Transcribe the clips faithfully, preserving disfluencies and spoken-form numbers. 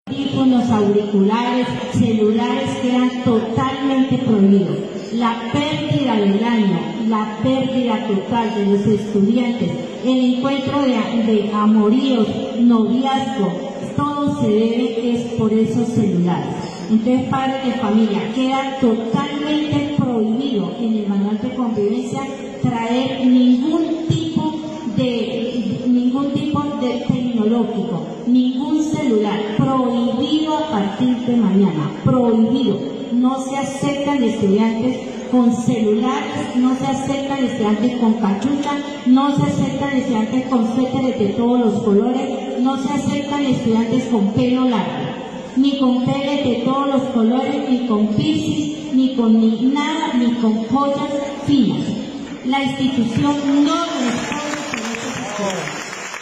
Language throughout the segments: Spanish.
Teléfonos, auriculares, celulares quedan totalmente prohibidos. La pérdida del año, la pérdida total de los estudiantes, el encuentro de, de amoríos, noviazgo, todo se debe es por esos celulares. Entonces, padres de familia, queda totalmente prohibido en el manual de convivencia traer ningún tipo de ningún tipo de tecnológico, ningún celular, prohibido a partir de mañana, prohibido. No se aceptan estudiantes con celulares, no se aceptan estudiantes con cachucha, no se aceptan estudiantes con suéteres de todos los colores, no se aceptan estudiantes con pelo largo, ni con peles de todos los colores, ni con piercing, ni con ni nada, ni con joyas finas. La institución no responde por esas cosas.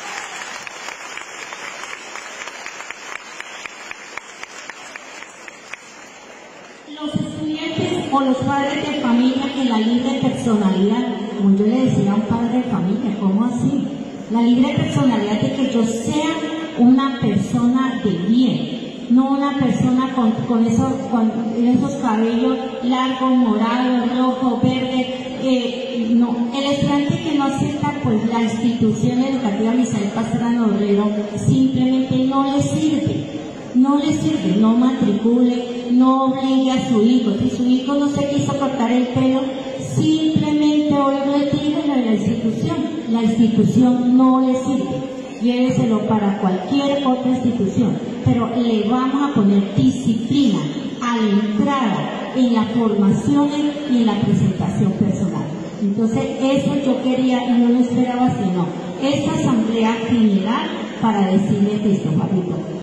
Los estudiantes o los padres de familia en la libre personalidad, como yo le decía a un padre de familia, ¿cómo así? La libre personalidad de que yo sea una persona de bien, no una persona con, con, esos, con esos cabellos largos, morados, rojo, verde, eh, no. El estudiante que no acepta pues la institución educativa Misael Pastrana Borrero simplemente no le sirve. No le sirve, no matricule, no obligue a su hijo. Si su hijo no se quiso cortar el pelo, simplemente hoy retírelo de la institución. La institución no le sirve. Lléveselo para cualquier otra institución. Pero le vamos a poner disciplina a la entrada, en la formación y en la presentación personal. Entonces, eso yo quería y no lo esperaba, sino esta asamblea general para decirles esto, papito.